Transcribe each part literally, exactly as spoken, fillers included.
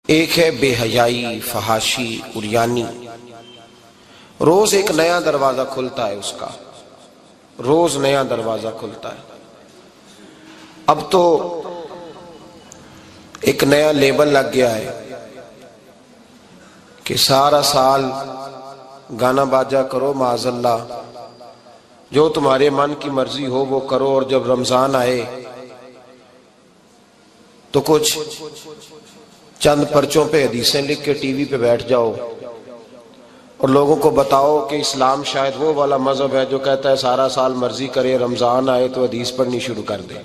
ایک ہے بے حیائی، فحاشی، عریانی۔ روز ایک نیا دروازہ کھلتا ہے اس کا، روز نیا دروازہ کھلتا ہے۔ اب تو ایک نیا لیبل لگ گیا ہے کہ سارا سال گانا باجا کرو، معاذ اللہ، جو تمہارے من کی مرضی ہو وہ کرو، اور جب رمضان آئے تو کچھ چند پرچوں پہ حدیثیں لکھ کے ٹی وی پہ بیٹھ جاؤ اور لوگوں کو بتاؤ کہ اسلام شاید وہ والا مذہب ہے جو کہتا ہے سارا سال مرضی کرے، رمضان آئے تو حدیث پڑھنی شروع کر دے،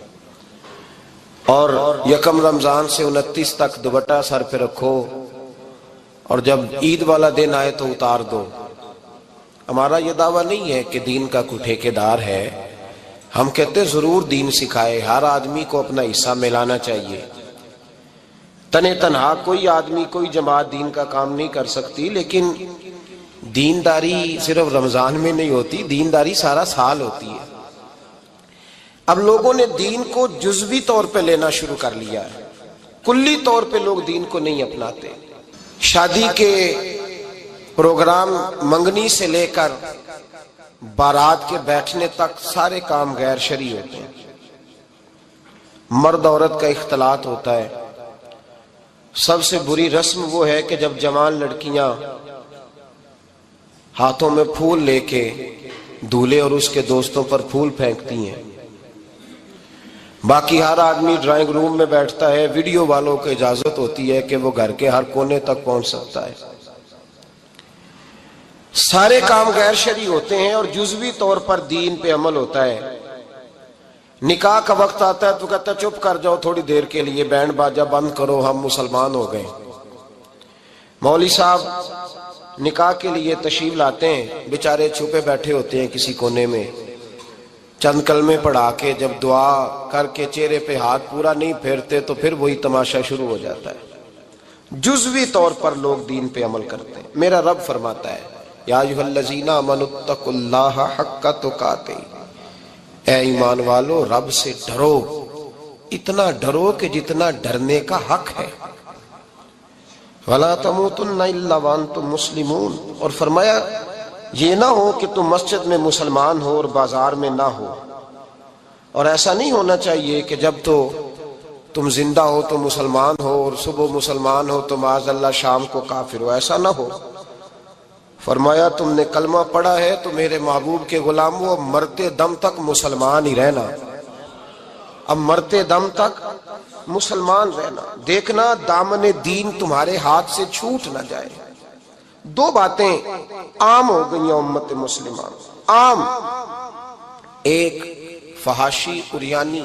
اور یکم رمضان سے انتیس تک دوپٹہ سر پہ رکھو، اور جب عید والا دن آئے تو اتار دو۔ ہمارا یہ دعویٰ نہیں ہے کہ دین کا کوئی ٹھیکیدار ہے، ہم کہتے ضرور دین سکھائے، ہر آدمی کو اپنا حصہ ملانا چاہیے۔ تنے تنہا کوئی آدمی، کوئی جماعت دین کا کام نہیں کر سکتی، لیکن دینداری صرف رمضان میں نہیں ہوتی، دینداری سارا سال ہوتی ہے۔ اب لوگوں نے دین کو جزوی طور پہ لینا شروع کر لیا ہے، کلی طور پہ لوگ دین کو نہیں اپناتے۔ شادی کے پروگرام منگنی سے لے کر بارات کے بیٹھنے تک سارے کام غیر شرعی ہوتے ہیں، مرد عورت کا اختلاط ہوتا ہے۔ سب سے بری رسم وہ ہے کہ جب جوان لڑکیاں ہاتھوں میں پھول لے کے دولہے اور اس کے دوستوں پر پھول پھینکتی ہیں، باقی ہر آدمی ڈرائنگ روم میں بیٹھتا ہے، ویڈیو والوں کو اجازت ہوتی ہے کہ وہ گھر کے ہر کونے تک پہنچ سکتا ہے۔ سارے کام غیر شرعی ہوتے ہیں اور جزوی طور پر دین پہ عمل ہوتا ہے۔ نکاح کا وقت آتا ہے تو کہتا ہے چپ کر جاؤ تھوڑی دیر کے لیے، بینڈ باجا بند کرو، ہم مسلمان ہو گئے۔ مولوی صاحب نکاح کے لیے تشریف لاتے ہیں، بیچارے چھپے بیٹھے ہوتے ہیں کسی کونے میں، چند کلمے پڑھا کے جب دعا کر کے چہرے پہ ہاتھ پورا نہیں پھیرتے تو پھر وہی تماشا شروع ہو جاتا ہے۔ جزوی طور پر لوگ دین پہ عمل کرتے ہیں۔ میرا رب فرماتا ہے یا ایھا الذین آمنوا اتقوا اللہ حق تقاتہ، اے ایمان والو رب سے ڈرو، اتنا ڈرو کہ جتنا ڈرنے کا حق ہے۔ وَلَا تَمُوتُنَّ إِلَّا وَأَنْتُمْ مُسْلِمُونَ، اور فرمایا یہ نہ ہو کہ تم مسجد میں مسلمان ہو اور بازار میں نہ ہو، اور ایسا نہیں ہونا چاہیے کہ جب تو تم زندہ ہو تو مسلمان ہو اور صبح مسلمان ہو تو معاذ اللہ شام کو کافر ہو، ایسا نہ ہو۔ فرمایا تم نے کلمہ پڑھا ہے تو میرے محبوب کے غلام ہو، اب مرتے دم تک مسلمان ہی رہنا، اب مرتے دم تک مسلمان رہنا، دیکھنا دامن دین تمہارے ہاتھ سے چھوٹ نہ جائے۔ دو باتیں عام ہو گئی ہیں امت مسلمان، عام، ایک فحاشی عریانی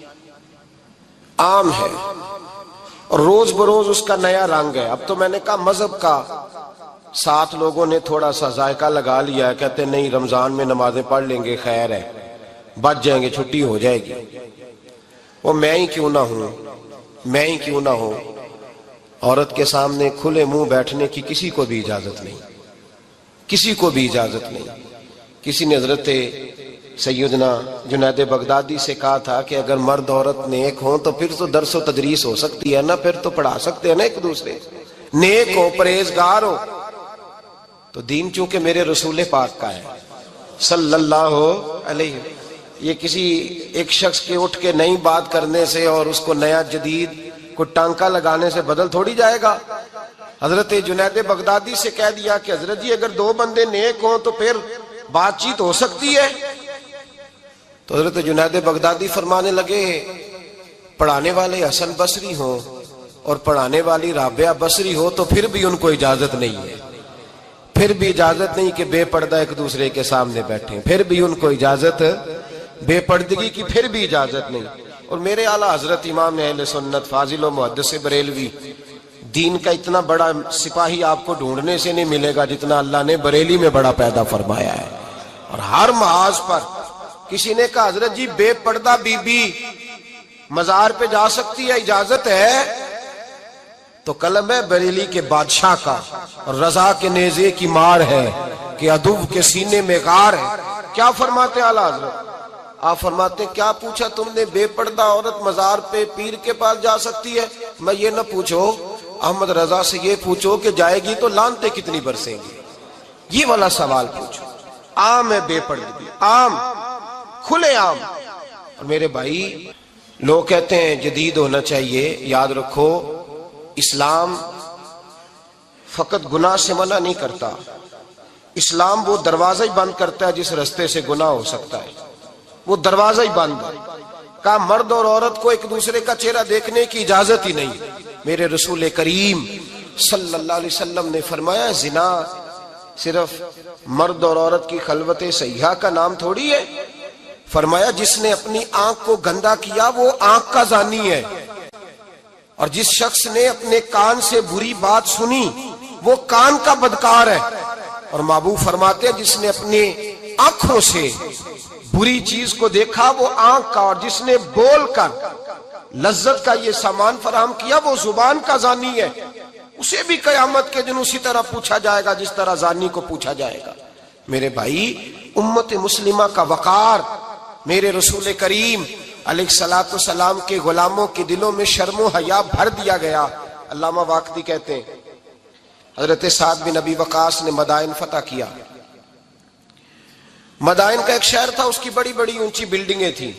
عام ہے اور روز بروز اس کا نیا رنگ ہے۔ اب تو میں نے کہا مذہب کا ساتھ لوگوں نے تھوڑا سا ذائقہ لگا لیا ہے، کہتے نہیں رمضان میں نمازیں پڑھ لیں گے، خیر ہے، بچ جائیں گے، چھٹی ہو جائے گی۔ وہ میں ہی کیوں نہ ہوں، میں ہی کیوں نہ ہوں، عورت کے سامنے کھلے منہ بیٹھنے کی کسی کو بھی اجازت نہیں، کسی کو بھی اجازت نہیں۔ کسی نے حضرت سیدنا جنید بغدادی سے کہا تھا کہ اگر مرد عورت نیک ہوں تو پھر تو درس و تدریس ہو سکتی ہے نا، پھر تو پڑھا سکتے ہیں نا ایک دوسرے، نیک ہو، پرہیزگار ہو۔ تو دین چونکہ میرے رسول پاک کا ہے صلی اللہ علیہ، یہ کسی ایک شخص کے اٹھ کے نئی بات کرنے سے اور اس کو نیا جدید کو ٹانکا لگانے سے بدل تھوڑی جائے گا۔ حضرت جنید بغدادی سے کہہ دیا کہ حضرت جی اگر دو بندے نیک ہوں تو پھر بات چیت ہو سکتی ہے۔ تو حضرت جنید بغدادی فرمانے لگے پڑھانے والے حسن بصری ہوں اور پڑھانے والی رابعہ بصری ہو تو پھر بھی ان کو اجازت نہیں ہے، پھر بھی اجازت نہیں کہ بے پردہ ایک دوسرے کے سامنے بیٹھیں، پھر بھی ان کو اجازت، بے پردگی کی پھر بھی اجازت نہیں۔ اور میرے اعلیٰ حضرت امام اہل سنت فاضل و محدث بریلوی، دین کا اتنا بڑا سپاہی آپ کو ڈھونڈنے سے نہیں ملے گا جتنا اللہ نے بریلی میں بڑا پیدا فرمایا ہے۔ اور ہر محاذ پر کسی نے کہا حضرت جی بے پردہ بی بی مزار پہ جا سکتی ہے، اجازت ہے؟ تو قلم ہے بریلی کے بادشاہ کا، اور رضا کے نیزے کی مار ہے کہ عدو کے سینے میں غار ہے۔ کیا فرماتے اعلیٰ حضرت؟ آپ فرماتے کیا پوچھا تم نے، بے پردہ عورت مزار پہ پیر کے پاس جا سکتی ہے؟ میں یہ نہ پوچھو احمد رضا سے یہ پوچھو کہ جائے گی تو لانتے کتنی برسیں گی، یہ والا سوال پوچھو۔ عام ہے بے پردگی، عام، کھلے عام۔ اور میرے بھائی لوگ کہتے ہیں جدید ہونا چاہیے، یاد رکھو اسلام فقط گناہ سے منع نہیں کرتا، اسلام وہ دروازہ ہی بند کرتا ہے جس رستے سے گناہ ہو سکتا ہے، وہ دروازہ ہی بند ہے۔ کہا مرد اور عورت کو ایک دوسرے کا چہرہ دیکھنے کی اجازت ہی نہیں۔ میرے رسول کریم صلی اللہ علیہ وسلم نے فرمایا زنا صرف مرد اور عورت کی خلوت صحیحہ کا نام تھوڑی ہے، فرمایا جس نے اپنی آنکھ کو گندا کیا وہ آنکھ کا زانی ہے، اور جس شخص نے اپنے کان سے بری بات سنی وہ کان کا بدکار ہے، اور محبوب فرماتے ہیں جس نے اپنے آنکھوں سے بری چیز کو دیکھا وہ آنکھ کا، اور جس نے بول کر لذت کا یہ سامان فراہم کیا وہ زبان کا زانی ہے، اسے بھی قیامت کے دن اسی طرح پوچھا جائے گا جس طرح زانی کو پوچھا جائے گا۔ میرے بھائی امت مسلمہ کا وقار، میرے رسول کریم علیہ الصلوۃ والسلام کے غلاموں کے دلوں میں شرم و حیا بھر دیا گیا۔ علامہ واقدی کہتے ہیں حضرت سعد بن ابی وقاص نے مدائن فتح کیا۔ مدائن کا ایک شہر تھا، اس کی بڑی بڑی اونچی بلڈنگیں تھیں،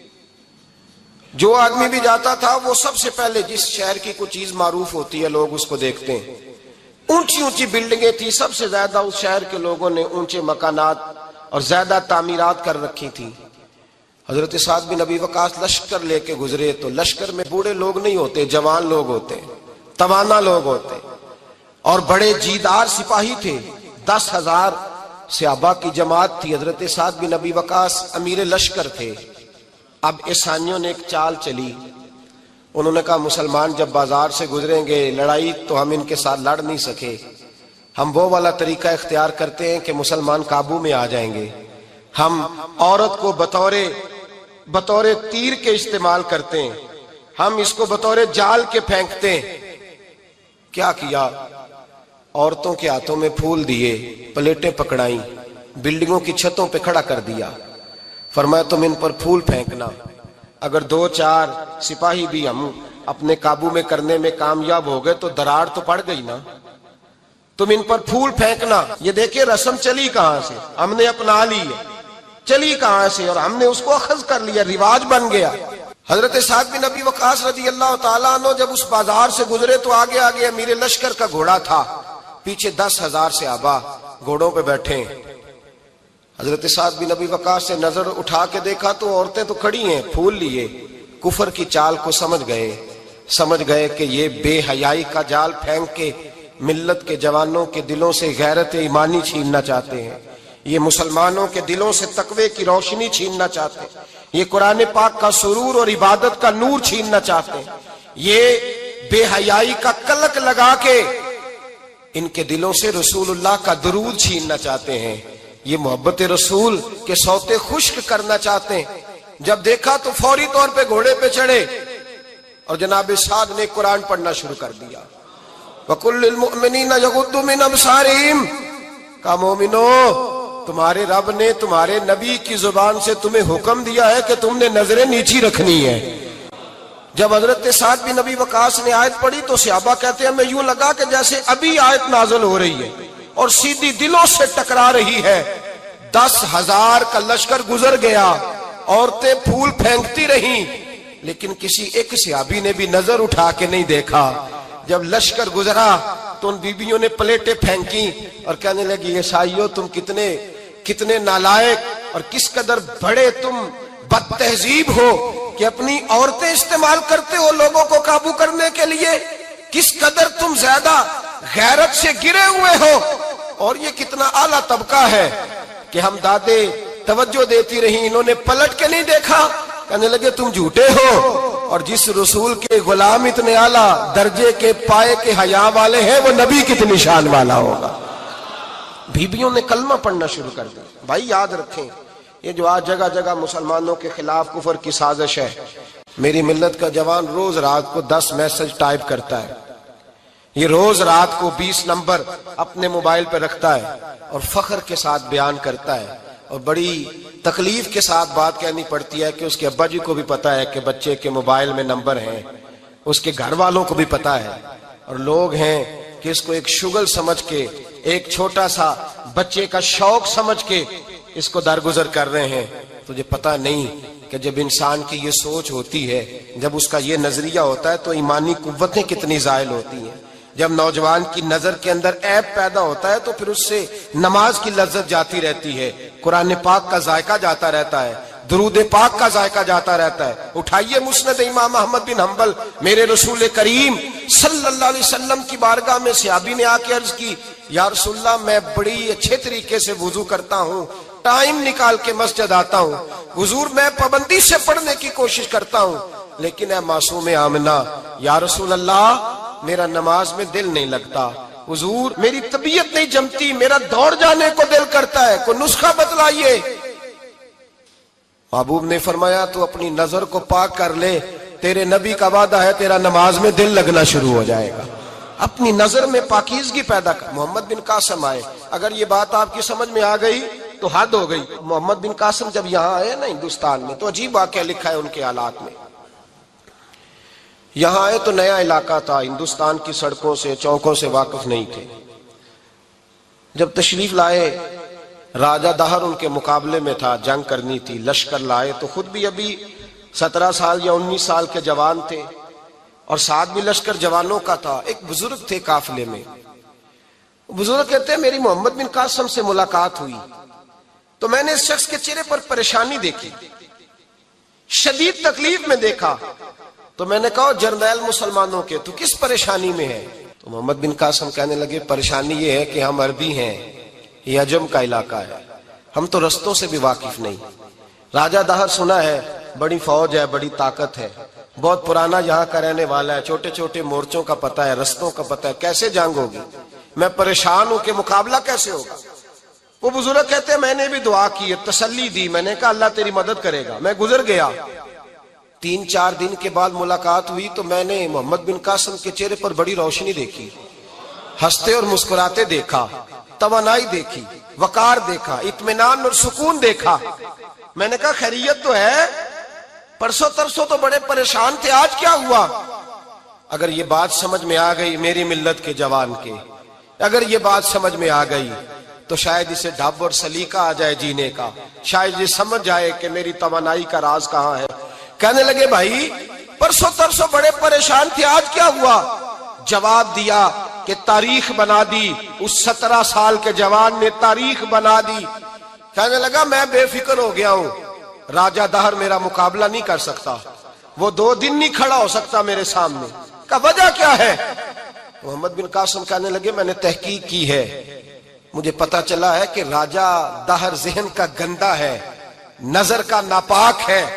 جو آدمی بھی جاتا تھا وہ سب سے پہلے جس شہر کی کوئی چیز معروف ہوتی ہے لوگ اس کو دیکھتے ہیں۔ اونچی اونچی بلڈنگیں تھیں، سب سے زیادہ اس شہر کے لوگوں نے اونچے مکانات اور زیادہ تعمیرات کر رکھی تھیں۔ حضرت سعد بن ابی وقاص لشکر لے کے گزرے تو لشکر میں بوڑھے لوگ نہیں ہوتے، جوان لوگ ہوتے، توانا لوگ ہوتے، اور بڑے جیدار سپاہی تھے، دس ہزار صحابہ کی جماعت تھی۔ حضرت سعد بن ابی وقاص امیر لشکر تھے۔ اب عیسائیوں نے ایک چال چلی، انہوں نے کہا مسلمان جب بازار سے گزریں گے لڑائی تو ہم ان کے ساتھ لڑ نہیں سکے، ہم وہ والا طریقہ اختیار کرتے ہیں کہ مسلمان قابو میں آ جائیں گے، ہم عورت کو بطور بطور تیر کے استعمال کرتے ہیں، ہم اس کو بطور جال کے پھینکتے ہیں۔ کیا کیا؟ عورتوں کے ہاتھوں میں پھول دیے، پلیٹیں پکڑائیں، بلڈنگوں کی چھتوں پہ کھڑا کر دیا، فرمایا تم ان پر پھول پھینکنا، اگر دو چار سپاہی بھی ہم اپنے قابو میں کرنے میں کامیاب ہو گئے تو دراڑ تو پڑ گئی نا، تم ان پر پھول پھینکنا۔ یہ دیکھیں رسم چلی کہاں سے، ہم نے اپنا لی ہے، چلی کہاں سے اور ہم نے اس کو اخذ کر لیا، رواج بن گیا۔ حضرت سعد بن ابی وقاص رضی اللہ تعالیٰ عنہ جب اس بازار سے گزرے تو آگے آگے امیر لشکر کا گھوڑا تھا، پیچھے دس ہزار صحابہ گھوڑوں پہ بیٹھے ہیں۔ حضرت سعد بن ابی وقاص سے نظر اٹھا کے دیکھا تو عورتیں تو کھڑی ہیں پھول لیے، کفر کی چال کو سمجھ گئے، سمجھ گئے کہ یہ بے حیائی کا جال پھینک کے ملت کے جوانوں کے دلوں سے غیرت ایمانی چھیننا چاہتے ہیں، یہ مسلمانوں کے دلوں سے تقوی کی روشنی چھیننا چاہتے ہیں، یہ قرآن پاک کا سرور اور عبادت کا نور چھیننا چاہتے ہیں، یہ بے حیائی کا کلک لگا کے ان کے دلوں سے رسول اللہ کا درود چھیننا چاہتے ہیں، یہ محبت رسول کے سوتے خشک کرنا چاہتے ہیں۔ جب دیکھا تو فوری طور پہ گھوڑے پہ چڑھے اور جناب سعد نے قرآن پڑھنا شروع کر دیا۔ وَقُلْ لِلْمُؤْمِنِينَ يَغُضُّوا مِنْ أَبْصَارِهِمْ، کہا مومنو تمہارے رب نے تمہارے نبی کی زبان سے تمہیں حکم دیا ہے کہ تم نے نظریں نیچی رکھنی ہے۔ جب حضرت سعد بن ابی وقاص نے آیت پڑھی تو صحابہ کہتے ہیں ہمیں یوں لگا کہ جیسے ابھی آیت نازل ہو رہی ہے اور سیدھی دلوں سے ٹکرا رہی ہے۔ دس ہزار کا لشکر گزر گیا، عورتیں پھول پھینکتی رہیں، لیکن کسی ایک صحابی نے بھی نظر اٹھا کے نہیں دیکھا۔ جب لشکر گزرا تو ان بیبیوں نے پلیٹیں پھینکی اور کہنے لگی عیسائیوں تم کتنے کتنے نالائق اور کس قدر بڑے تم بد تہذیب ہو کہ اپنی عورتیں استعمال کرتے ہو لوگوں کو قابو کرنے کے لیے، کس قدر تم زیادہ غیرت سے گرے ہوئے ہو، اور یہ کتنا اعلیٰ طبقہ ہے کہ ہم دادے توجہ دیتی رہیں، انہوں نے پلٹ کے نہیں دیکھا، کہنے لگے تم جھوٹے ہو، اور جس رسول کے غلام اتنے اعلیٰ درجے کے پائے کے حیا والے ہیں وہ نبی کتنی شان والا ہوگا۔ بیبیوں نے کلمہ پڑھنا شروع کر دیا۔ بھائی یاد رکھیں یہ جو آج جگہ جگہ مسلمانوں کے خلاف کفر کی سازش ہے، میری ملت کا جوان روز رات کو دس میسج ٹائپ کرتا ہے، یہ روز رات کو بیس نمبر اپنے موبائل پہ رکھتا ہے اور فخر کے ساتھ بیان کرتا ہے، اور بڑی تکلیف کے ساتھ بات کہنی پڑتی ہے کہ اس کے ابا جی کو بھی پتا ہے کہ بچے کے موبائل میں نمبر ہیں، اس کے گھر والوں کو بھی پتا ہے، اور لوگ ہیں کہ اس کو ایک شغل سمجھ کے، ایک چھوٹا سا بچے کا شوق سمجھ کے اس کو درگزر کر رہے ہیں۔ تجھے پتہ نہیں کہ جب انسان کی یہ سوچ ہوتی ہے، جب اس کا یہ نظریہ ہوتا ہے تو ایمانی قوتیں کتنی زائل ہوتی ہیں۔ جب نوجوان کی نظر کے اندر عیب پیدا ہوتا ہے تو پھر اس سے نماز کی لذت جاتی رہتی ہے، قرآن پاک کا ذائقہ جاتا رہتا ہے، درود پاک کا ذائقہ جاتا رہتا ہے۔ اٹھائیے مسند امام احمد بن حنبل، میرے رسول کریم صلی اللہ علیہ وسلم کی بارگاہ میں صحابی نے آ کے عرض کی، یا رسول اللہ میں بڑی اچھے طریقے سے وضو کرتا ہوں، ٹائم نکال کے مسجد آتا ہوں، حضور میں پابندی سے پڑھنے کی کوشش کرتا ہوں، لیکن اے معصوم آمنہ، یا رسول اللہ میرا نماز میں دل نہیں لگتا، حضور میری طبیعت نہیں جمتی، میرا دوڑ جانے کو دل کرتا ہے، کوئی نسخہ بتلائیے۔ محبوب نے فرمایا تو اپنی نظر کو پاک کر لے، تیرے نبی کا وعدہ ہے تیرا نماز میں دل لگنا شروع ہو جائے گا۔ اپنی نظر میں پاکیزگی پیدا کر۔ محمد بن قاسم آئے، اگر یہ بات آپ کی سمجھ میں آ گئی تو حد ہو گئی۔ محمد بن قاسم جب یہاں آئے نا ہندوستان میں، تو عجیب واقعہ لکھا ہے ان کے حالات میں۔ یہاں آئے تو نیا علاقہ تھا، ہندوستان کی سڑکوں سے چوکوں سے واقف نہیں تھے۔ جب تشریف لائے، راجہ دہر ان کے مقابلے میں تھا، جنگ کرنی تھی، لشکر لائے تو خود بھی ابھی سترہ سال یا انیس سال کے جوان تھے، اور ساتھ بھی لشکر جوانوں کا تھا۔ ایک بزرگ تھے قافلے میں، بزرگ کہتے ہیں میری محمد بن قاسم سے ملاقات ہوئی تو میں نے اس شخص کے چہرے پر پریشانی دیکھی، شدید تکلیف میں دیکھا، تو میں نے کہا جرنیل مسلمانوں کے تو کس پریشانی میں ہے؟ تو محمد بن قاسم کہنے لگے پریشانی یہ ہے کہ ہم عربی ہیں، یہ عجم کا علاقہ ہے، ہم تو رستوں سے بھی واقف نہیں۔ راجہ دہر سنا ہے بڑی فوج ہے، بڑی طاقت ہے، بہت پرانا یہاں کا رہنے والا ہے، چھوٹے چھوٹے مورچوں کا پتہ ہے، رستوں کا پتہ ہے، کیسے جنگ ہوگی؟ میں پریشان ہوں کہ مقابلہ کیسے ہوگا؟ وہ بزرگ کہتے ہیں میں نے بھی دعا کی، تسلی دی، میں نے کہا اللہ تیری مدد کرے گا۔ میں گزر گیا، تین چار دن کے بعد ملاقات ہوئی تو میں نے محمد بن قاسم کے چہرے پر بڑی روشنی دیکھی، ہنستے اور مسکراتے دیکھا، توانائی دیکھی، وقار دیکھا، اطمینان اور سکون دیکھا۔ میں نے کہا خیریت تو ہے، پرسوں ترسوں تو بڑے پریشان تھے، آج کیا ہوا؟ اگر یہ بات سمجھ میں آ گئی میری ملت کے جوان کے، اگر یہ بات سمجھ میں آ گئی تو شاید اسے ڈھب اور سلیقہ آ جائے جینے کا، شاید یہ سمجھ جائے کہ میری توانائی کا راز کہاں ہے۔ کہنے لگے بھائی پرسوں ترسوں بڑے پریشان تھے، آج کیا ہوا؟ جواب دیا کہ تاریخ بنا دی، اس سترہ سال کے جوان نے تاریخ بنا دی۔ کہنے لگا میں بے فکر ہو گیا ہوں، راجہ دہر میرا مقابلہ نہیں کر سکتا، وہ دو دن نہیں کھڑا ہو سکتا میرے سامنے۔ کہ وجہ کیا ہے؟ محمد بن قاسم کہنے لگے میں نے تحقیق کی ہے، مجھے پتا چلا ہے کہ راجہ دہر ذہن کا گندا ہے، نظر کا ناپاک ہے،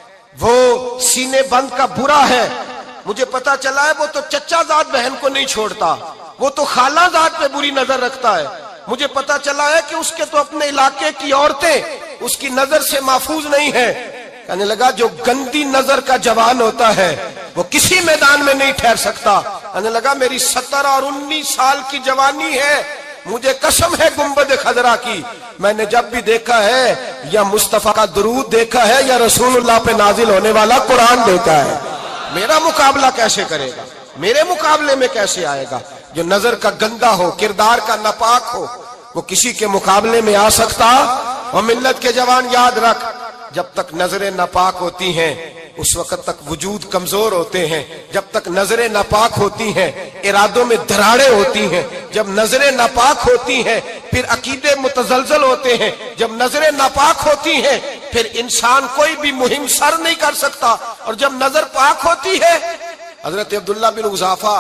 وہ سینے بند کا برا ہے۔ مجھے پتا چلا ہے وہ تو چچا زاد بہن کو نہیں چھوڑتا، وہ تو خالہ زاد پہ بری نظر رکھتا ہے۔ مجھے پتا چلا ہے کہ اس کے تو اپنے علاقے کی عورتیں اس کی نظر سے محفوظ نہیں ہیں۔ کہنے لگا جو گندی نظر کا جوان ہوتا ہے وہ کسی میدان میں نہیں ٹھہر سکتا۔ کہنے لگا میری سترہ اور انیس سال کی جوانی ہے، مجھے قسم ہے گنبد خضرا کی، میں نے جب بھی دیکھا ہے یا مصطفیٰ کا درود دیکھا ہے یا رسول اللہ پہ نازل ہونے والا قرآن دیکھا ہے۔ میرا مقابلہ کیسے کرے گا؟ میرے مقابلے میں کیسے آئے گا؟ جو نظر کا گندا ہو، کردار کا ناپاک ہو، وہ کسی کے مقابلے میں آ سکتا؟ اور ملت کے جوان یاد رکھ، جب تک نظریں ناپاک ہوتی ہیں اس وقت تک وجود کمزور ہوتے ہیں، جب تک نظریں ناپاک ہوتی ہیں ارادوں میں دراڑیں ہوتی ہیں، جب نظریں ناپاک ہوتی ہیں پھر عقیدے متزلزل ہوتے ہیں، جب نظریں ناپاک ہوتی ہیں پھر انسان کوئی بھی مہم سر نہیں کر سکتا، اور جب نظر پاک ہوتی ہے۔ حضرت عبداللہ بن حذافہ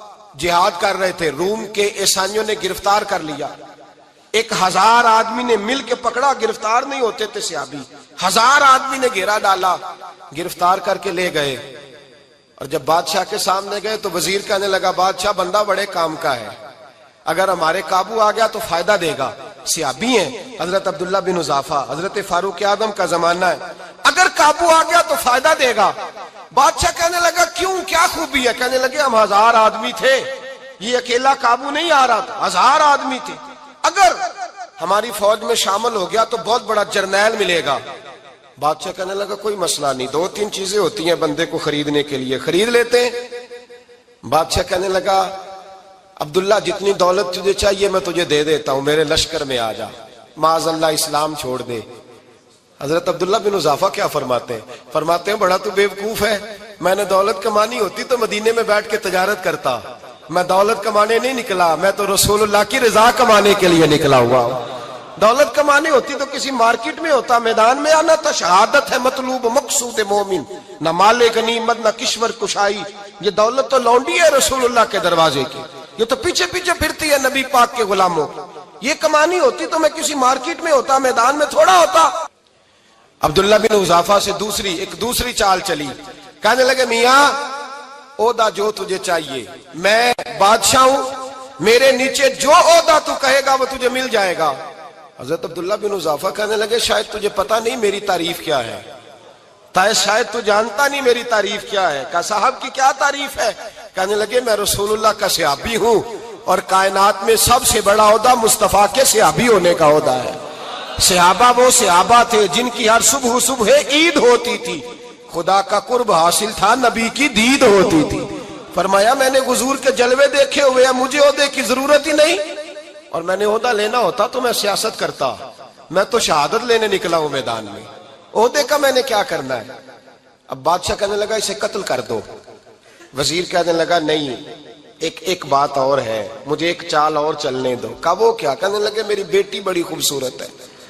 جہاد کر رہے تھے، روم کے عیسائیوں نے گرفتار کر لیا، ایک ہزار آدمی نے مل کے پکڑا، گرفتار نہیں ہوتے تھے صحابی، ہزار آدمی نے گھیرا ڈالا، گرفتار کر کے لے گئے، اور جب بادشاہ کے سامنے گئے تو وزیر کہنے لگا بادشاہ بندہ بڑے کام کا ہے، اگر ہمارے قابو آ گیا تو فائدہ دے گا۔ صحابی ہیں حضرت عبداللہ بن حذافہ، حضرت فاروق اعظم کا زمانہ ہے، اگر قابو آ گیا تو فائدہ دے گا۔ بادشاہ کہنے لگا کیوں، کیا خوبی ہے؟ کہنے لگے ہم ہزار آدمی تھے، یہ اکیلا قابو نہیں آ رہا تھا، ہزار آدمی تھے، اگر ہماری فوج میں شامل ہو گیا تو بہت بڑا جرنیل ملے گا۔ بادشاہ کہنے لگا کوئی مسئلہ نہیں، دو تین چیزیں ہوتی ہیں بندے کو خریدنے کے لیے، خرید لیتے ہیں۔ بادشاہ کہنے لگا عبداللہ جتنی دولت تجھے چاہیے میں تجھے دے دیتا ہوں، میرے لشکر میں آ جا، معاذ اللہ اسلام چھوڑ دے۔ حضرت عبداللہ بن حذافہ کیا فرماتے ہیں؟ فرماتے ہیں بڑا تو بیوقوف ہے، میں نے دولت کمانی ہوتی تو مدینے میں بیٹھ کے تجارت کرتا، میں دولت کمانے نہیں نکلا، میں تو رسول اللہ کی رضا کمانے کے لیے نکلا ہوا ہوں۔ دولت کمانی ہوتی تو کسی مارکیٹ میں ہوتا، میدان میں آنا تھا، شہادت ہے مطلوب مقصود مومن، نہ مال غنیمت نہ کشور کشائی، یہ دولت تو لونڈی ہے رسول اللہ کے دروازے کی، یہ تو پیچھے پیچھے پھرتی ہے نبی پاک کے غلاموں کی، یہ کمانی ہوتی تو میں کسی مارکیٹ میں ہوتا، میدان میں تھوڑا ہوتا۔ عبداللہ بن حذافہ سے دوسری ایک دوسری چال چلی، کہنے لگے میاں عہدہ جو تجھے چاہیے، میں بادشاہ ہوں، میرے نیچے جو عہدہ تو کہے گا وہ تجھے مل جائے گا۔ حضرت عبداللہ بن حذافہ کہنے لگے شاید تجھے پتہ نہیں میری تعریف کیا ہے، شاید تو جانتا نہیں میری تعریف کیا ہے۔ کہا صاحب کی کیا تعریف ہے؟ کہنے لگے میں رسول اللہ کا صحابی ہوں اور کائنات میں سب سے بڑا عہدہ مصطفیٰ کے صحابی ہونے کا عہدہ ہے۔ صحابہ وہ صحابہ تھے جن کی ہر صبح صبح عید ہوتی تھی، خدا کا قرب حاصل تھا، نبی کی دید ہوتی تھی۔ فرمایا میں نے حضور کے جلوے دیکھے ہوئے ہیں، مجھے عہدے کی ضرورت ہی نہیں، اور میں نے عہدہ لینا ہوتا تو میں سیاست کرتا، میں تو شہادت لینے نکلا ہوں میدان میں، عہدے کا میں نے کیا کرنا ہے؟ اب بادشاہ کہنے لگا اسے قتل کر دو۔ وزیر کہنے لگا نہیں، ایک ایک بات اور ہے، مجھے ایک چال اور چلنے دو۔ کہا وہ کیا؟ کہنے لگے میری بیٹی بڑی خوبصورت ہے،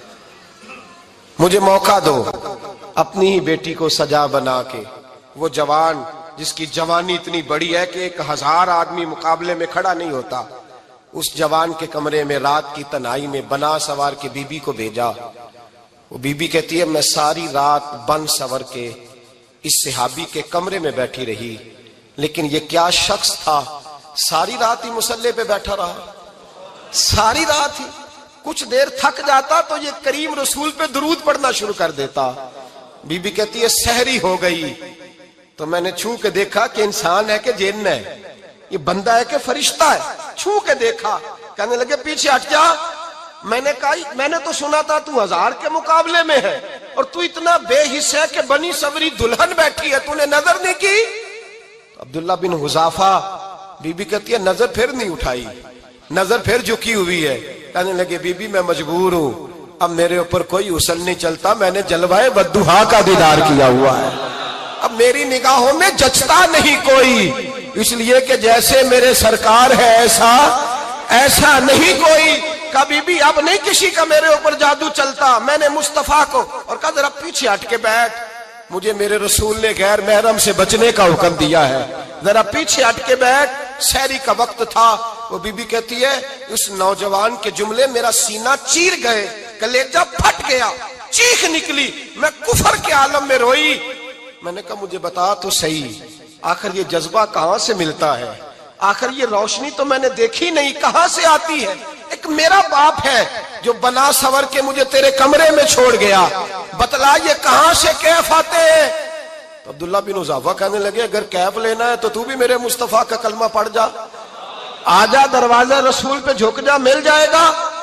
مجھے موقع دو اپنی ہی بیٹی کو سجا بنا کے، وہ جوان جس کی جوانی اتنی بڑی ہے کہ ایک ہزار آدمی مقابلے میں کھڑا نہیں ہوتا، اس جوان کے کمرے میں رات کی تنہائی میں بنا سوار کے بی بی کو بھیجا۔ وہ بی بی کہتی ہے میں ساری رات بن سور کے اس صحابی کے کمرے میں بیٹھی رہی، لیکن یہ کیا شخص تھا، ساری رات ہی مصلے پہ بیٹھا رہا، ساری رات ہی، کچھ دیر تھک جاتا تو یہ کریم رسول پہ درود پڑھنا شروع کر دیتا۔ بی بی کہتی ہے سحری ہو گئی تو میں نے چھو کے دیکھا کہ انسان ہے کہ جن ہے، یہ بندہ ہے کہ فرشتہ ہے، چھو کے دیکھا۔ کہنے لگے پیچھے ہٹ جا۔ میں نے کہا میں نے تو سنا تھا تو ہزار کے مقابلے میں ہے اور تو اتنا بے حس ہے کہ بنی سوری دلہن بیٹھی ہے، تو نے نظر نہیں کی؟ عبداللہ بن حذافہ، بی بی کہتی ہے نظر پھر نہیں اٹھائی، نظر پھر جھکی ہوئی ہے۔ کہنے لگے بی بی میں مجبور ہوں، اب میرے اوپر کوئی حسن نہیں چلتا، میں نے جلوائے بدوہا کا دیدار کیا ہوا ہے، اب میری نگاہوں میں جچتا نہیں کوئی، اس لیے کہ جیسے میرے سرکار ہے ایسا ایسا نہیں کوئی۔ کبھی بھی اب نہیں کسی کا میرے اوپر جادو چلتا، میں نے مصطفیٰ کو، اور کہا ذرا پیچھے ہٹ کے بیٹھ، مجھے میرے رسول نے غیر محرم سے بچنے کا حکم دیا ہے، ذرا پیچھے ہٹ کے بیٹھ۔ سحری کا وقت تھا، وہ بی بی کہتی ہے اس نوجوان کے جملے میرا سینہ چیر گئے، کلیجہ پھٹ گیا، چیخ نکلی، میں کفر کے عالم میں روئی۔ میں نے کہا مجھے بتا تو صحیح، آخر یہ جذبہ کہاں سے ملتا ہے، آخر یہ روشنی تو میں نے دیکھی نہیں، کہاں سے آتی ہے؟ ایک میرا باپ ہے جو بنا سور کے مجھے تیرے کمرے میں چھوڑ گیا، بتلا یہ کہاں سے کیف آتے ہیں؟ تو عبداللہ بن حذافہ کہنے لگے اگر کیف لینا ہے تو تو بھی میرے مصطفیٰ کا کلمہ پڑھ جا، آجا دروازے رسول پہ جھک جا، مل جائے گا۔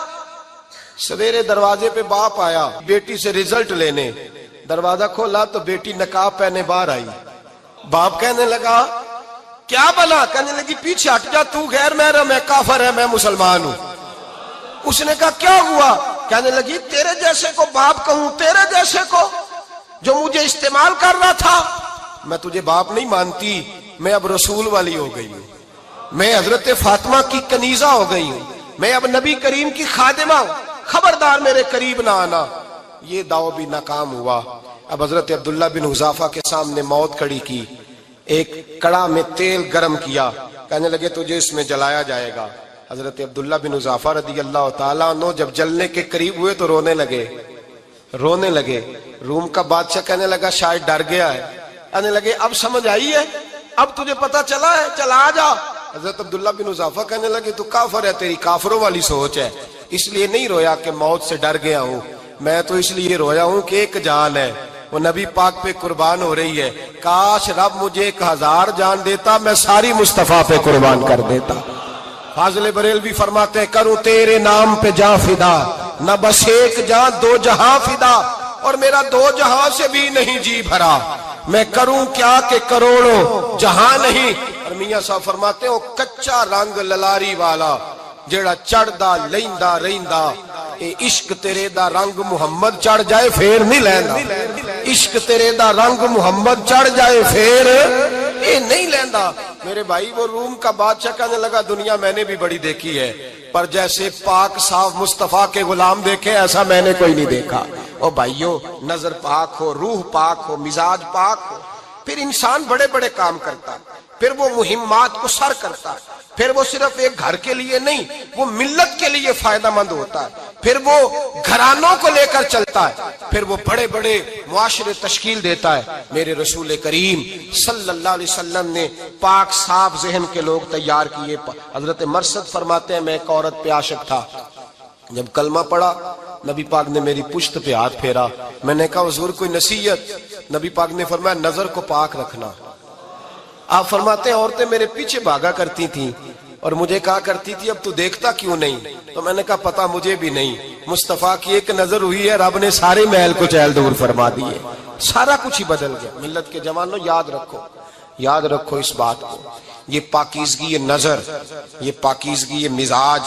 سویرے دروازے پہ باپ آیا بیٹی سے رزلٹ لینے، دروازہ کھولا تو بیٹی نقاب پہنے باہر آئی۔ باپ کہنے لگا کیا بنا؟ کہنے لگی پیچھے ہٹ جا، تو غیر محرم ہے، کافر ہے، میں مسلمان ہوں۔ اس نے کہا کیا ہوا؟ کہنے لگی تیرے جیسے کو باپ کہوں، تیرے جیسے کو جو مجھے استعمال کر رہا تھا، میں تجھے باپ نہیں مانتی، میں اب رسول والی ہو گئی ہوں، میں حضرت فاطمہ کی کنیزہ ہو گئی ہوں، میں اب نبی کریم کی خادمہ ہوں، خبردار میرے قریب نہ آنا۔ یہ دعوی بھی ناکام ہوا۔ اب حضرت عبداللہ بن حذافہ کے سامنے موت کھڑی کی، ایک کڑا میں تیل گرم کیا، کہنے لگے تجھے اس میں جلایا جائے گا۔ حضرت عبداللہ بن حذافہ رضی اللہ تعالیٰ عنہ جب جلنے کے قریب ہوئے تو رونے لگے رونے لگے روم کا بادشاہ کہنے لگا شاید ڈر گیا ہے، کہنے لگے اب سمجھ آئی ہے، اب تجھے پتا چلا ہے، چلا آ جا۔ حضرت عبداللہ بن حذافہ کہنے لگے تو کافر ہے، تیری کافروں والی سوچ ہے، اس لیے نہیں رویا کہ موت سے ڈر گیا ہوں، میں تو اس لیے رویا ہوں کہ ایک جان ہے، وہ نبی پاک پہ قربان ہو رہی ہے، کاش رب مجھے ایک ہزار جان دیتا، میں ساری مصطفیٰ پہ قربان کر دیتا۔ فاضل بریلوی فرماتے ہیں کروں تیرے نام پہ جاں فدا، نہ بس ایک جاں دو جہاں فدا، اور میرا دو جہاں سے بھی نہیں جی بھرا، میں کروں کیا کہ کروڑوں جہاں نہیں، اور میاں صاحب فرماتے ہیں کچا رنگ للاری والا جیڑا چڑھدا لیندا رہندا، اے عشق تیرے دا رنگ محمد چڑھ جائے پھر نہیں لیندا، عشق تیرے دا رنگ محمد چڑھ جائے پھر اے نہیں لیندا۔ میرے بھائی وہ روم کا بادشاہ کہنے لگا دنیا میں نے بھی بڑی دیکھی ہے، پر جیسے پاک صاف مصطفیٰ کے غلام دیکھے ایسا میں نے کوئی نہیں دیکھا۔ او بھائیو، نظر پاک ہو، روح پاک ہو، مزاج پاک ہو، پھر انسان بڑے بڑے کام کرتا، پھر وہ مہمات کو سر کرتا، پھر وہ صرف ایک گھر کے لیے نہیں، وہ ملت کے لیے فائدہ مند ہوتا ہے، پھر وہ گھرانوں کو لے کر چلتا ہے، پھر وہ بڑے بڑے معاشرے تشکیل دیتا ہے۔ میرے رسول کریم صلی اللہ علیہ وسلم نے پاک صاف ذہن کے لوگ تیار کیے۔ حضرت مرثد فرماتے ہیں میں ایک عورت پہ عاشق تھا، جب کلمہ پڑھا نبی پاک نے میری پشت پہ ہاتھ پھیرا، میں نے کہا حضور کوئی نصیحت؟ نبی پاک نے فرمایا نظر کو پاک رکھنا۔ آپ فرماتے ہیں عورتیں میرے پیچھے بھاگا کرتی تھیں اور مجھے کہا کرتی تھی اب تو دیکھتا کیوں نہیں؟ تو میں نے کہا پتا مجھے بھی نہیں، مصطفیٰ کی ایک نظر ہوئی ہے رب نے سارے محل کو چہل دور فرما دیے، سارا کچھ ہی بدل گیا۔ ملت کے جوانوں یاد رکھو، یاد رکھو اس بات کو، یہ پاکیزگی یہ نظر، یہ پاکیزگی یہ مزاج،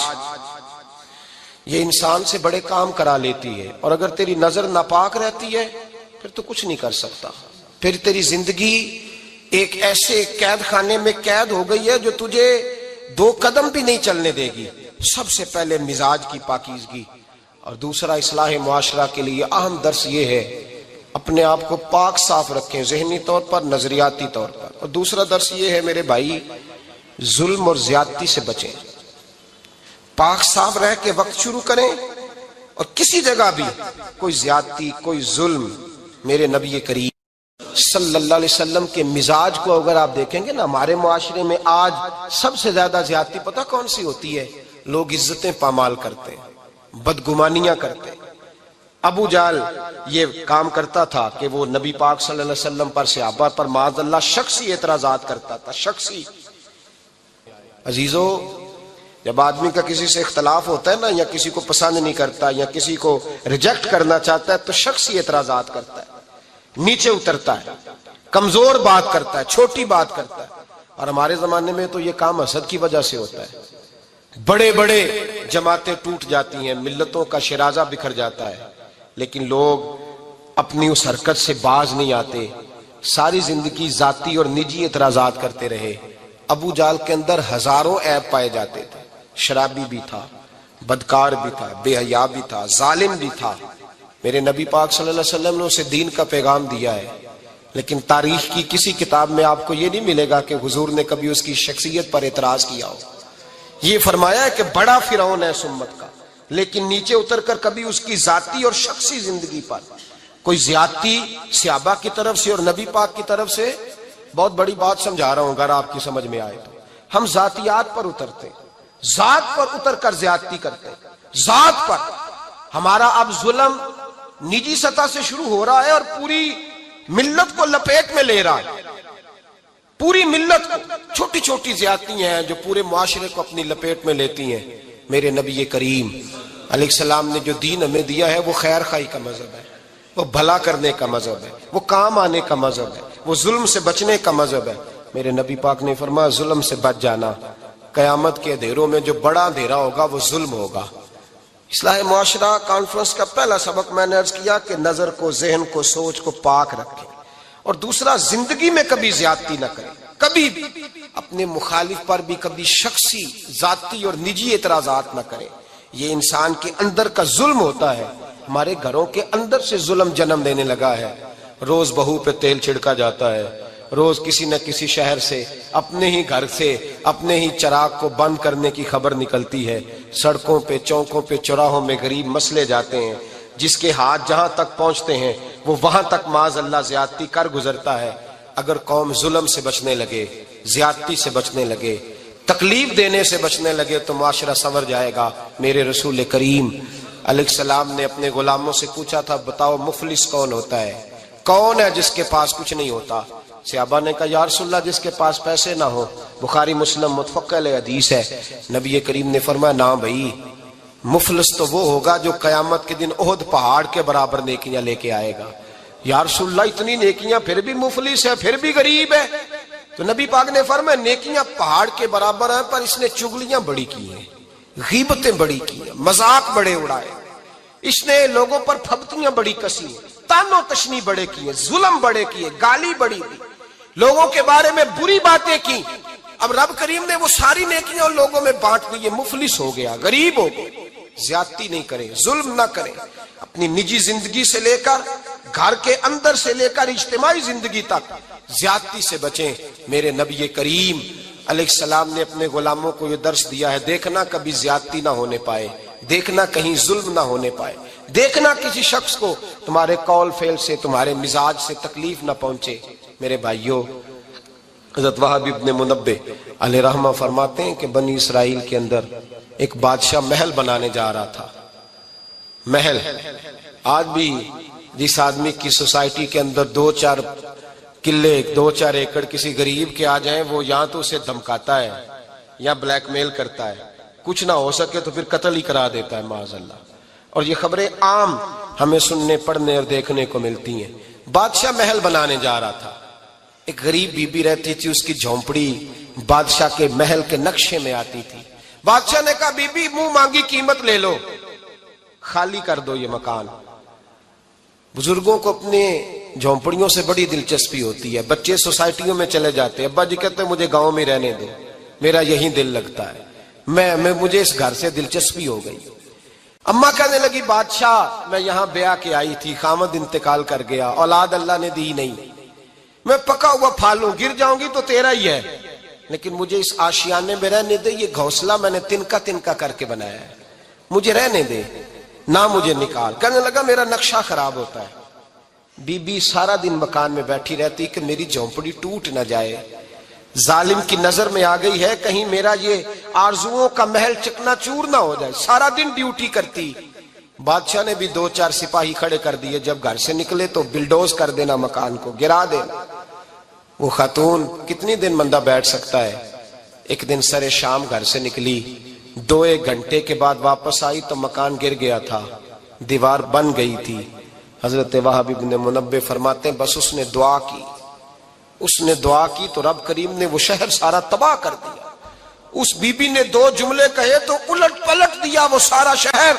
یہ انسان سے بڑے کام کرا لیتی ہے، اور اگر تیری نظر ناپاک رہتی ہے پھر تو کچھ نہیں کر سکتا، پھر تیری زندگی ایک ایسے قید خانے میں قید ہو گئی ہے جو تجھے دو قدم بھی نہیں چلنے دے گی۔ سب سے پہلے مزاج کی پاکیزگی، اور دوسرا اصلاح معاشرہ کے لیے اہم درس یہ ہے اپنے آپ کو پاک صاف رکھیں، ذہنی طور پر، نظریاتی طور پر، اور دوسرا درس یہ ہے میرے بھائی ظلم اور زیادتی سے بچیں، پاک صاف رہ کے وقت شروع کریں، اور کسی جگہ بھی کوئی زیادتی کوئی ظلم، میرے نبی کریم صلی اللہ علیہ وسلم کے مزاج کو اگر آپ دیکھیں گے نا، ہمارے معاشرے میں آج سب سے زیادہ زیادتی پتہ کون سی ہوتی ہے؟ لوگ عزتیں پامال کرتے ہیں، بدگمانیاں کرتے ہیں۔ ابو جہل یہ کام کرتا تھا کہ وہ نبی پاک صلی اللہ علیہ وسلم پر، صحابہ پر معاذ اللہ شخصی اعتراضات کرتا تھا، شخصی۔ عزیزو، جب آدمی کا کسی سے اختلاف ہوتا ہے نا، یا کسی کو پسند نہیں کرتا یا کسی کو ریجیکٹ کرنا چاہتا ہے تو شخصی اعتراضات کرتا ہے، نیچے اترتا ہے، کمزور بات کرتا ہے، چھوٹی بات کرتا ہے۔ اور ہمارے زمانے میں تو یہ کام حسد کی وجہ سے ہوتا ہے، بڑے بڑے جماعتیں ٹوٹ جاتی ہیں، ملتوں کا شرازہ بکھر جاتا ہے، لیکن لوگ اپنی اس حرکت سے باز نہیں آتے، ساری زندگی ذاتی اور نجی اعتراضات کرتے رہے۔ ابو جہل کے اندر ہزاروں عیب پائے جاتے تھے، شرابی بھی تھا، بدکار بھی تھا، بے حیا بھی تھا، ظالم بھی تھا۔ میرے نبی پاک صلی اللہ علیہ وسلم نے اسے دین کا پیغام دیا ہے، لیکن تاریخ کی کسی کتاب میں آپ کو یہ نہیں ملے گا کہ حضور نے کبھی اس کی شخصیت پر اعتراض کیا ہو۔ یہ فرمایا ہے کہ بڑا فرعون ہے اس امت کا، لیکن نیچے اتر کر کبھی اس کی ذاتی اور شخصی زندگی پر کوئی زیادتی صحابہ کی طرف سے اور نبی پاک کی طرف سے، بہت بڑی بات سمجھا رہا ہوں اگر آپ کی سمجھ میں آئے تو، ہم ذاتیات پر اترتے، ذات پر اتر کر زیادتی کرتے، ذات پر۔ ہمارا اب ظلم نجی سطح سے شروع ہو رہا ہے اور پوری ملت کو لپیٹ میں لے رہا ہے، پوری ملت کو، چھوٹی چھوٹی زیادتیاں ہیں جو پورے معاشرے کو اپنی لپیٹ میں لیتی ہیں۔ میرے نبی کریم علیہ السلام نے جو دین ہمیں دیا ہے وہ خیر خواہی کا مذہب ہے، وہ بھلا کرنے کا مذہب ہے، وہ کام آنے کا مذہب ہے، وہ ظلم سے بچنے کا مذہب ہے۔ میرے نبی پاک نے فرمایا ظلم سے بچ جانا، قیامت کے اندھیروں میں جو بڑا اندھیرا ہوگا وہ ظلم ہوگا۔ اصلاح معاشرہ کانفرنس کا پہلا سبق میں نے عرض کیا کہ نظر کو، ذہن کو، سوچ کو پاک رکھیں، اور دوسرا زندگی میں کبھی زیادتی نہ کریں، کبھی بھی اپنے مخالف پر بھی کبھی شخصی، ذاتی اور نجی اعتراضات نہ کریں۔ یہ انسان کے اندر کا ظلم ہوتا ہے، ہمارے گھروں کے اندر سے ظلم جنم لینے لگا ہے۔ روز بہو پہ تیل چھڑکا جاتا ہے، روز کسی نہ کسی شہر سے، اپنے ہی گھر سے، اپنے ہی چراغ کو بند کرنے کی خبر نکلتی ہے، سڑکوں پہ، چوکوں پہ، چوراہوں میں غریب مسلے جاتے ہیں، جس کے ہاتھ جہاں تک پہنچتے ہیں وہ وہاں تک معاذ اللہ زیادتی کر گزرتا ہے۔ اگر قوم ظلم سے بچنے لگے، زیادتی سے بچنے لگے، تکلیف دینے سے بچنے لگے تو معاشرہ سنور جائے گا۔ میرے رسول کریم علیہ السلام نے اپنے غلاموں سے پوچھا تھا بتاؤ مفلس کون ہوتا ہے، کون ہے جس کے پاس کچھ نہیں ہوتا؟ صحابہ نے کہا یا رسول اللہ جس کے پاس پیسے نہ ہو۔ بخاری مسلم متفق علیہ حدیث ہے۔ نبی کریم نے فرمایا نا بھائی، مفلس تو وہ ہوگا جو قیامت کے دن احد پہاڑ کے برابر نیکیاں لے کے آئے گا۔ یا رسول اللہ اتنی نیکیاں پھر بھی مفلس ہے، پھر بھی غریب ہے؟ تو نبی پاک نے فرمایا نیکیاں پہاڑ کے برابر ہیں، پر اس نے چگلیاں بڑی کی ہیں، غیبتیں بڑی کی ہیں، مذاق بڑے اڑائے، اس نے لوگوں پر پھبتیاں بڑی کسی ہیں، تانو تشنی بڑے کیے، ظلم بڑے کیے، گالی بڑی دی، لوگوں کے بارے میں بری باتیں کی۔ اب رب کریم نے وہ ساری نیکیاں ان لوگوں میں بانٹ دی، یہ مفلس ہو گیا، غریب ہو گیا۔ زیادتی نہیں کریں، ظلم نہ کریں، اپنی نجی زندگی سے لے کر گھر کے اندر سے لے کر اجتماعی زندگی تک زیادتی سے بچیں۔ میرے نبی کریم علیہ السلام نے اپنے غلاموں کو یہ درس دیا ہے، دیکھنا کبھی زیادتی نہ ہونے پائے، دیکھنا کہیں ظلم نہ ہونے پائے، دیکھنا کسی شخص کو تمہارے قول فعل سے، تمہارے مزاج سے تکلیف نہ پہنچے۔ میرے بھائیوں، حضرت وہب ابن منبہ علیہ رحمہ فرماتے ہیں کہ بنی اسرائیل کے اندر ایک بادشاہ محل بنانے جا رہا تھا۔ محل آج بھی جس آدمی کی سوسائٹی کے اندر دو چار قلعے، دو چار ایکڑ کسی غریب کے آ جائیں، وہ یا تو اسے دھمکاتا ہے یا بلیک میل کرتا ہے، کچھ نہ ہو سکے تو پھر قتل ہی کرا دیتا ہے معاذ اللہ۔ اور یہ خبریں عام ہمیں سننے، پڑھنے اور دیکھنے کو ملتی ہیں۔ بادشاہ محل بنانے جا رہا تھا، ایک غریب بی بی رہتی تھی، اس کی جھونپڑی بادشاہ کے محل کے نقشے میں آتی تھی۔ بادشاہ نے کہا بی بی منہ مانگی قیمت لے لو، خالی کر دو یہ مکان۔ بزرگوں کو اپنے جھونپڑیوں سے بڑی دلچسپی ہوتی ہے، بچے سوسائٹیوں میں چلے جاتے ہیں، ابا جی کہتے ہیں مجھے گاؤں میں رہنے دو، میرا یہی دل لگتا ہے، میں میں مجھے اس گھر سے دلچسپی ہو گئی۔ اماں کہنے لگی بادشاہ میں یہاں بیاہ کے آئی تھی، خامد انتقال کر گیا، اولاد اللہ نے دی نہیں، میں پکا ہوا پھالوں، گر جاؤں گی تو تیرا ہی ہے، لیکن مجھے اس آشیانے میں رہنے دے، یہ گھونسلہ میں نے تنکا تنکا کر کے بنایا ہے، مجھے رہنے دے، نہ مجھے نکال۔ کہنے لگا میرا نقشہ خراب ہوتا ہے۔ بی بی سارا دن مکان میں بیٹھی رہتی کہ میری جھونپڑی ٹوٹ نہ جائے، ظالم کی نظر میں آ گئی ہے کہیں میرا یہ آرزوؤں کا محل چکنا چور نہ ہو جائے، سارا دن ڈیوٹی کرتی۔ بادشاہ نے بھی دو چار سپاہی کھڑے کر دیے، جب گھر سے نکلے تو بلڈوز کر دینا، مکان کو گرا دینا۔ وہ خاتون کتنی دن بندہ بیٹھ سکتا ہے؟ ایک دن سر شام گھر سے نکلی، دو ایک گھنٹے کے بعد واپس آئی تو مکان گر گیا تھا، دیوار بن گئی تھی۔ حضرت وہب ابن منبہ فرماتے ہیں بس اس نے دعا کی، اس نے دعا کی تو رب کریم نے وہ شہر سارا تباہ کر دیا۔ اس بی بی نے دو جملے کہے تو الٹ پلٹ دیا وہ سارا شہر۔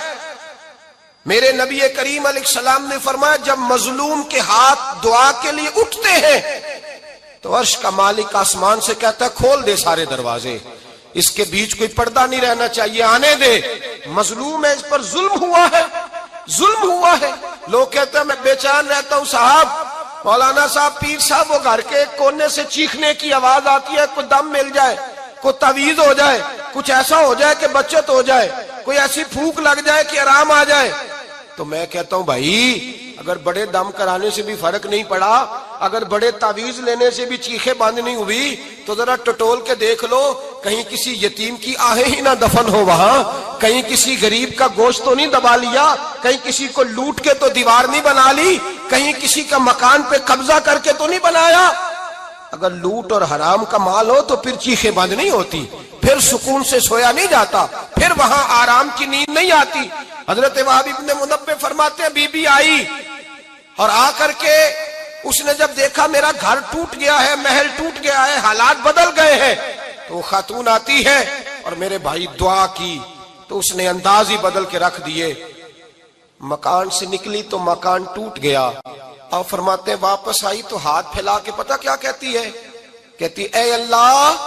میرے نبی کریم علیہ السلام نے فرمایا جب مظلوم کے ہاتھ دعا کے لیے اٹھتے ہیں تو عرش کا مالک آسمان سے کہتا ہے کھول دے سارے دروازے، اس کے بیچ کوئی پردہ نہیں رہنا چاہیے، آنے دے، مظلوم ہے، اس پر ظلم ہوا ہے، ظلم ہوا ہے۔ لوگ کہتے ہیں میں بے چین رہتا ہوں صاحب، مولانا صاحب، پیر صاحب، وہ گھر کے ایک کونے سے چیخنے کی آواز آتی ہے، کوئی دم مل جائے، کوئی تعویذ ہو جائے، کچھ ایسا ہو جائے کہ بچت ہو جائے، کوئی ایسی پھونک لگ جائے کہ آرام آ جائے۔ تو میں کہتا ہوں بھائی اگر بڑے دم کرانے سے بھی فرق نہیں پڑا، اگر بڑے تعویذ لینے سے بھی چیخیں بند نہیں ہوئی، تو ذرا ٹٹول کے دیکھ لو کہیں کسی یتیم کی آہیں ہی نہ دفن ہو وہاں، کہیں کسی غریب کا گوشت تو نہیں دبا لیا، کہیں کسی کو لوٹ کے تو دیوار نہیں بنا لی، کہیں کسی کا مکان پہ قبضہ کر کے تو نہیں بنایا۔ اگر لوٹ اور حرام کا مال ہو تو پھر چیخیں بند نہیں ہوتی، پھر سکون سے سویا نہیں جاتا، پھر وہاں آرام کی نیند نہیں آتی۔ حضرت وہب ابن منبہ فرماتے ہیں بی بی آئی اور آ کر کے اس نے جب دیکھا میرا گھر ٹوٹ گیا ہے، محل ٹوٹ گیا ہے، حالات بدل گئے ہیں، تو وہ خاتون آتی ہے اور میرے بھائی دعا کی تو اس نے انداز ہی بدل کے رکھ دیے۔ مکان سے نکلی تو مکان ٹوٹ گیا، اور فرماتے ہیں واپس آئی تو ہاتھ پھیلا کے پتہ کیا کہتی ہے؟ کہتی اے اللہ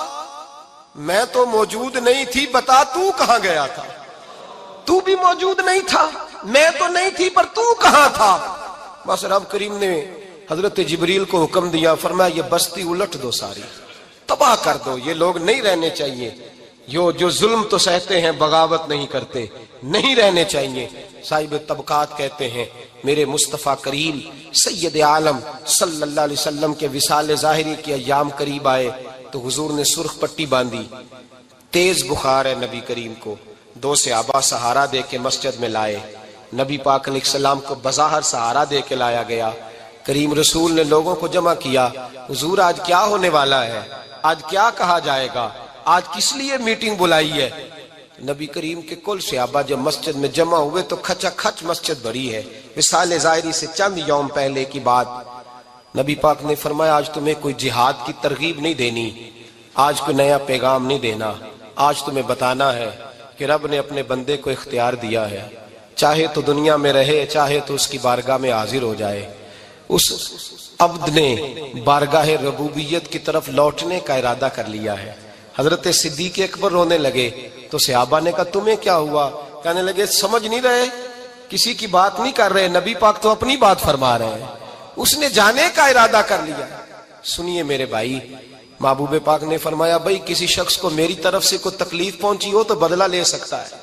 میں تو موجود نہیں تھی، بتا تو کہاں گیا تھا؟ تو بھی موجود نہیں تھا، میں تو نہیں تھی، پر تو کہاں تھا؟ بس رب کریم نے حضرت جبریل کو حکم دیا، فرمایا یہ بستی الٹ دو، ساری تباہ کر دو، یہ لوگ نہیں رہنے چاہیے، جو جو ظلم تو سہتے ہیں بغاوت نہیں کرتے، نہیں رہنے چاہیے۔ صاحب طبقات کہتے ہیں میرے مصطفیٰ کریم سید عالم صلی اللہ علیہ وسلم کے وصال ظاہری کے ایام قریب آئے تو حضور نے سرخ پٹی باندھی، تیز بخار ہے نبی کریم کو، دو صحابہ سہارا دے کے مسجد میں لائے، نبی پاک علیہ السلام کو بظاہر سہارا دے کے لایا گیا۔ کریم رسول نے لوگوں کو جمع کیا، حضور آج کیا ہونے والا ہے، آج کیا کہا جائے گا، آج کس لیے میٹنگ بلائی ہے؟ نبی کریم کے کل صحابہ جب مسجد میں جمع ہوئے تو کھچا کھچ مسجد بھری ہے، وصال ظاہری سے چند یوم پہلے کی بات۔ نبی پاک نے فرمایا آج تمہیں کوئی جہاد کی ترغیب نہیں دینی، آج کوئی نیا پیغام نہیں دینا، آج تمہیں بتانا ہے کہ رب نے اپنے بندے کو اختیار دیا ہے، چاہے تو دنیا میں رہے چاہے تو اس کی بارگاہ میں حاضر ہو جائے۔ اس عبد نے بارگاہ ربوبیت کی طرف لوٹنے کا ارادہ کر لیا ہے۔ حضرت صدیق اکبر رونے لگے تو صحابہ نے کہا تمہیں کیا ہوا؟ کہنے لگے سمجھ نہیں رہے، کسی کی بات نہیں کر رہے، نبی پاک تو اپنی بات فرما رہے ہیں، اس نے جانے کا ارادہ کر لیا۔ سنیے میرے بھائی، محبوب پاک نے فرمایا بھائی کسی شخص کو میری طرف سے کوئی تکلیف پہنچی ہو تو بدلہ لے سکتا ہے،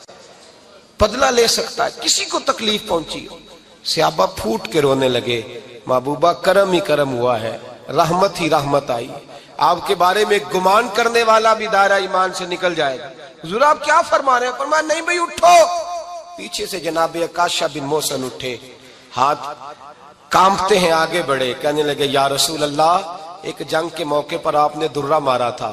بدلہ لے سکتا ہے، کسی کو تکلیف پہنچی ہو۔ صحابہ پھوٹ کے رونے لگے، محبوبہ کرم ہی کرم ہوا ہے، رحمت ہی رحمت آئی، آپ کے بارے میں گمان کرنے والا بھی دائرہ ایمان سے نکل جائے گا۔ حضور آپ کیا فرما رہے ہیں؟ فرمایا نہیں بھائی اٹھو۔ پیچھے سے جناب عکاشہ بن محصن اٹھے، ہاتھ کانپتے ہیں، آگے بڑھے، کہنے لگے یا رسول اللہ ایک جنگ کے موقع پر آپ نے درہ مارا تھا،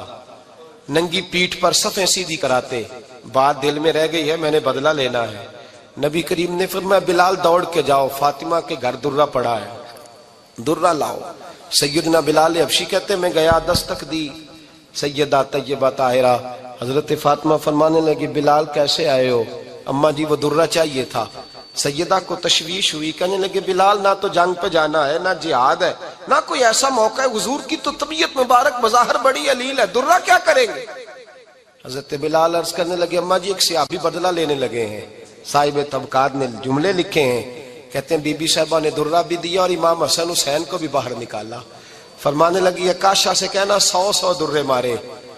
ننگی پیٹھ پر صفیں سیدھی کراتے، بات دل میں رہ گئی ہے، میں نے بدلہ لینا ہے۔ نبی کریم نے فرمایا بلال دوڑ کے جاؤ، فاطمہ کے گھر درہ پڑا ہے، درہ لاؤ۔ سیدنا بلال حبشی کہتے میں گیا، دستک دی سیدہ طیبہ طاہرہ، حضرت فاطمہ فرمانے لگی بلال کیسے آئے ہو؟ اماں جی وہ درہ چاہیے تھا۔ سیدہ کو تشویش ہوئی، کہنے لگے بلال نہ تو جنگ پہ جانا ہے، نہ جہاد ہے، نہ کوئی ایسا موقع ہے، حضور کی تو طبیعت مبارک بظاہر بڑی علیل ہے، درہ کیا کریں گے؟ حضرت بلال عرض کرنے لگے اماں جی ایک صحابی بدلہ لینے لگے ہیں، صاحب طبقات نے جملے لکھے ہیں، کہتے ہیں بی بی صاحبہ نے درہ بھی دیا اور امام حسن حسین کو بھی باہر نکالا۔ فرمانے لگی عکاشہ سے کہنا سو سو درے مارے،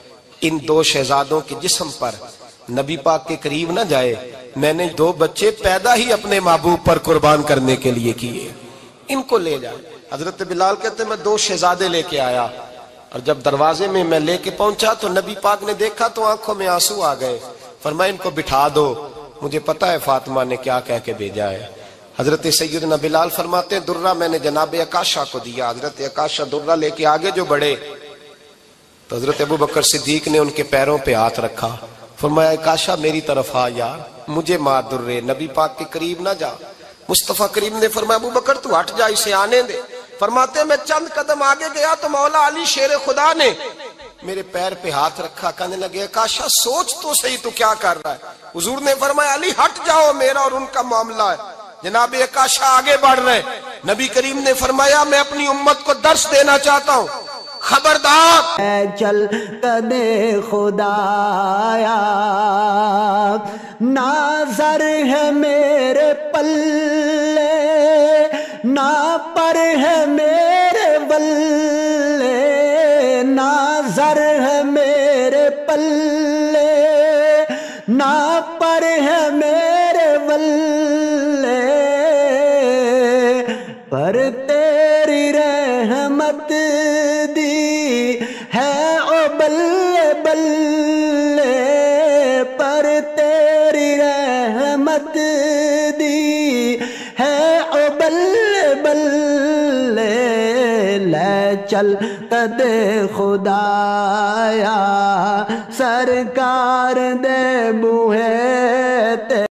ان دو شہزادوں کے جسم پر نبی پاک کے قریب نہ جائے، میں نے دو بچے پیدا ہی اپنے محبوب پر قربان کرنے کے لیے کیے، ان کو لے جائے۔ حضرت بلال کہتے میں دو شہزادے لے کے آیا، اور جب دروازے میں میں لے کے پہنچا تو نبی پاک نے دیکھا تو آنکھوں میں آنسو آ گئے۔ فرمایا ان کو بٹھا دو، مجھے پتا ہے فاطمہ نے کیا کہہ کے بھیجا ہے۔ حضرت سیدنا بلال فرماتے ہیں درہ میں نے جناب عکاشہ کو دیا، حضرت عکاشہ درہ لے کے آگے جو بڑھے تو حضرت ابو بکر صدیق نے ان کے پیروں پہ ہاتھ رکھا، فرمایا عکاشہ میری طرف آ یار، مجھے مار درے، نبی پاک کے قریب نہ جا۔ مصطفیٰ کریم نے فرمایا ابو بکر تو ہٹ جا، اسے آنے دے۔ فرماتے ہیں میں چند قدم آگے گیا تو مولا علی شیر خدا نے میرے پیر پہ ہاتھ رکھا، کہنے لگے عکاشہ سوچ تو صحیح تو کیا کر رہا ہے؟ حضور نے فرمایا علی ہٹ جاؤ، میرا اور ان کا معاملہ ہے۔ جناب عکاشہ آگے بڑھ رہے، نبی کریم نے فرمایا میں اپنی امت کو درس دینا چاہتا ہوں، خبردار اے چل قدے خدایا ناظر ہے میرے پلے، نا پر ہے میرے بلے، ناظر ہے میرے پلے، نا پر ہے میرے بلے، پر تیری رحمت دی ہے او بلے بلے، پر تیری رحمت دی ہے او بلے بلے، لے چل قدے خدایا سرکار دے بوہے تے